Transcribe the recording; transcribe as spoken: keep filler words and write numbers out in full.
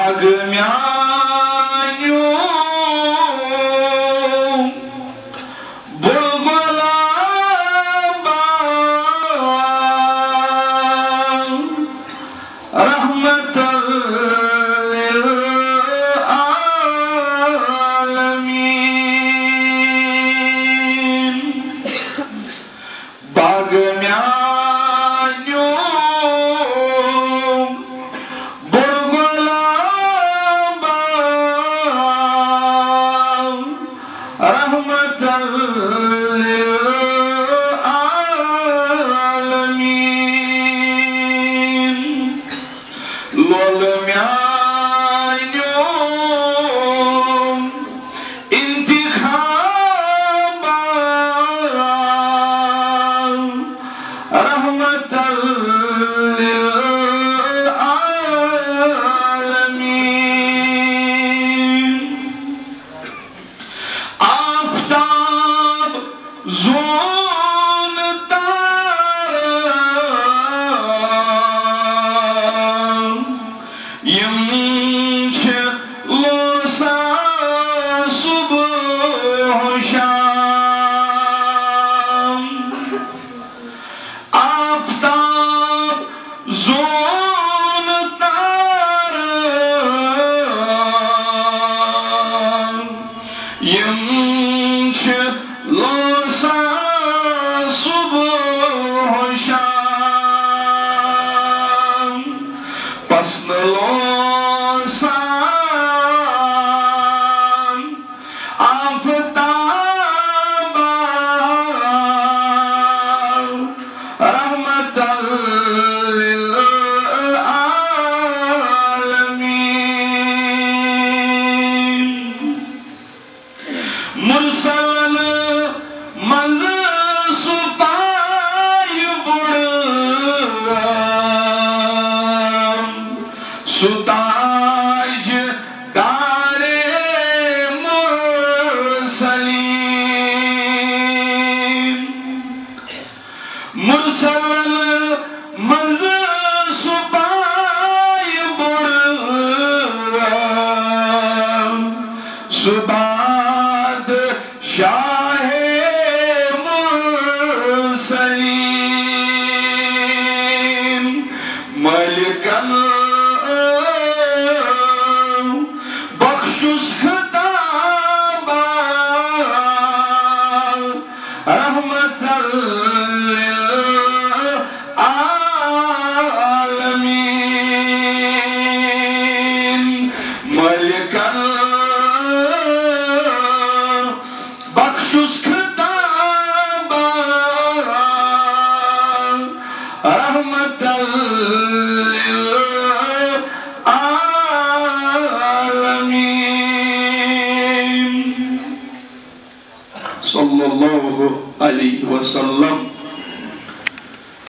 बाग म्यान्यो बुलबुला रहमतल लिल आलमीन बाग म्यान्यो बुलबुला रहमतल लिल आलमीन लोल म्यान्यो इंतिखाबा रहमतल लिल आलमीन आफताब ज़ोन तारा यम छ लोसा सुबह शाम आफताब ज़ोन तारा यम छ लोसा सुबह शाम पसन लोसा आफताबा रहमतल लिल आलमीन मुरसल मंज़ सुपाय बुड़ सुताज दारे मुरसलीन मुरसल मंज़ सुपाय बुड़ सुबाद शाहे मुरसलीन मलिकल बख्शुस खिताबा रहमतल लिल आलमीन मलिकल बख्शुस खिताबा रहमतल लिल आलमीन सल्लल्लाहु अलैहि वसल्लम।